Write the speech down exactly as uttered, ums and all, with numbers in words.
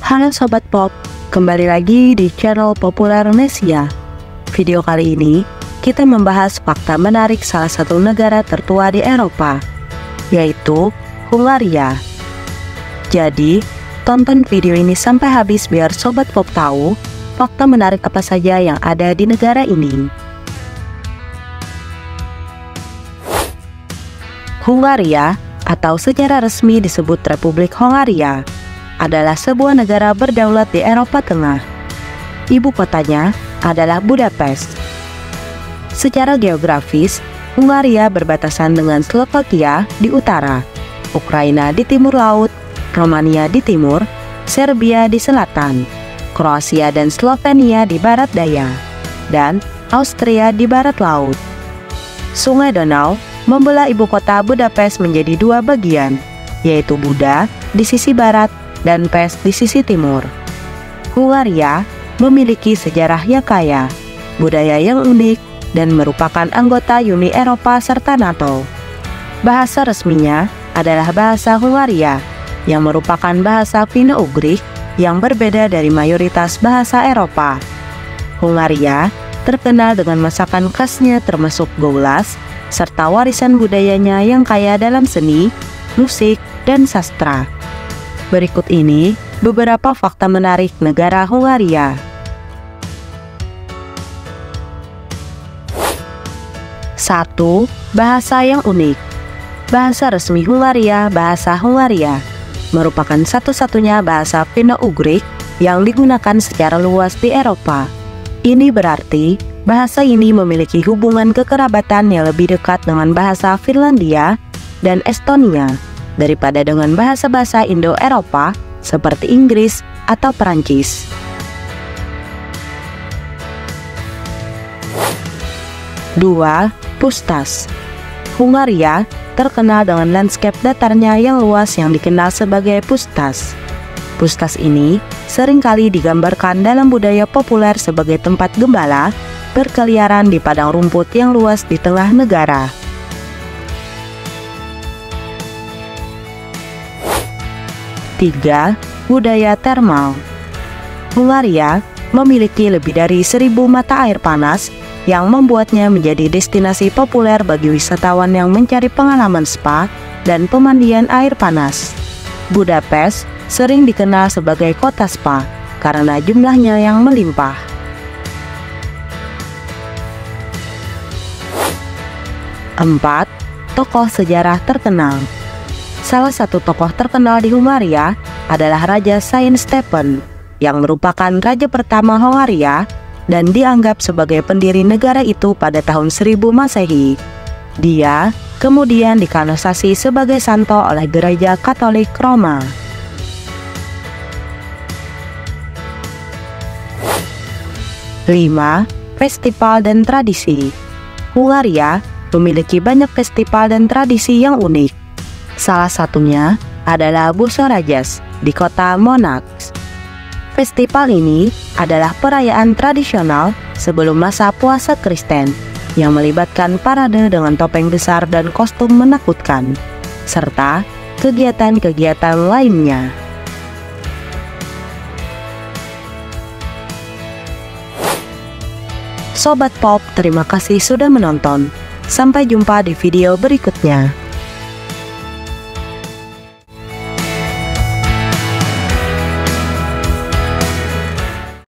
Halo Sobat Pop, kembali lagi di channel Populer Nesia. Video kali ini, kita membahas fakta menarik salah satu negara tertua di Eropa, yaitu Hungaria. Jadi, tonton video ini sampai habis biar Sobat Pop tahu fakta menarik apa saja yang ada di negara ini. Hungaria, atau secara resmi disebut Republik Hongaria, adalah sebuah negara berdaulat di Eropa Tengah. Ibu kotanya adalah Budapest. Secara geografis, Hungaria berbatasan dengan Slovakia di utara, Ukraina di timur laut, Romania di timur, Serbia di selatan, Kroasia dan Slovenia di barat daya, dan Austria di barat laut. Sungai Donau membelah ibu kota Budapest menjadi dua bagian, yaitu Buda di sisi barat dan Pest di sisi timur. Hungaria memiliki sejarah yang kaya, budaya yang unik, dan merupakan anggota Uni Eropa serta NATO. Bahasa resminya adalah bahasa Hungaria, yang merupakan bahasa Finno-Ugrik yang berbeda dari mayoritas bahasa Eropa. Hungaria terkenal dengan masakan khasnya termasuk goulash, serta warisan budayanya yang kaya dalam seni, musik, dan sastra. Berikut ini beberapa fakta menarik negara Hungaria. satu. Bahasa yang unik. Bahasa resmi Hungaria, bahasa Hungaria, merupakan satu-satunya bahasa Finno-Ugrik yang digunakan secara luas di Eropa. Ini berarti bahasa ini memiliki hubungan kekerabatan yang lebih dekat dengan bahasa Finlandia dan Estonia daripada dengan bahasa-bahasa Indo-Eropa seperti Inggris atau Perancis. dua. Pustas. Hungaria terkenal dengan landscape datarnya yang luas yang dikenal sebagai pustas. Pustas ini seringkali digambarkan dalam budaya populer sebagai tempat gembala berkeliaran di padang rumput yang luas di tengah negara. tiga. Budaya termal. Hungaria memiliki lebih dari seribu mata air panas yang membuatnya menjadi destinasi populer bagi wisatawan yang mencari pengalaman spa dan pemandian air panas. Budapest sering dikenal sebagai kota spa karena jumlahnya yang melimpah. empat. Tokoh sejarah terkenal. Salah satu tokoh terkenal di Hungaria adalah Raja Saint Stephen, yang merupakan raja pertama Hungaria dan dianggap sebagai pendiri negara itu pada tahun seribu Masehi. Dia kemudian dikanosasi sebagai santo oleh Gereja Katolik Roma. lima. Festival dan tradisi. Hungaria memiliki banyak festival dan tradisi yang unik. Salah satunya adalah Busorajas di kota Monax. Festival ini adalah perayaan tradisional sebelum masa puasa Kristen yang melibatkan parade dengan topeng besar dan kostum menakutkan, serta kegiatan-kegiatan lainnya. Sobat Pop, terima kasih sudah menonton. Sampai jumpa di video berikutnya.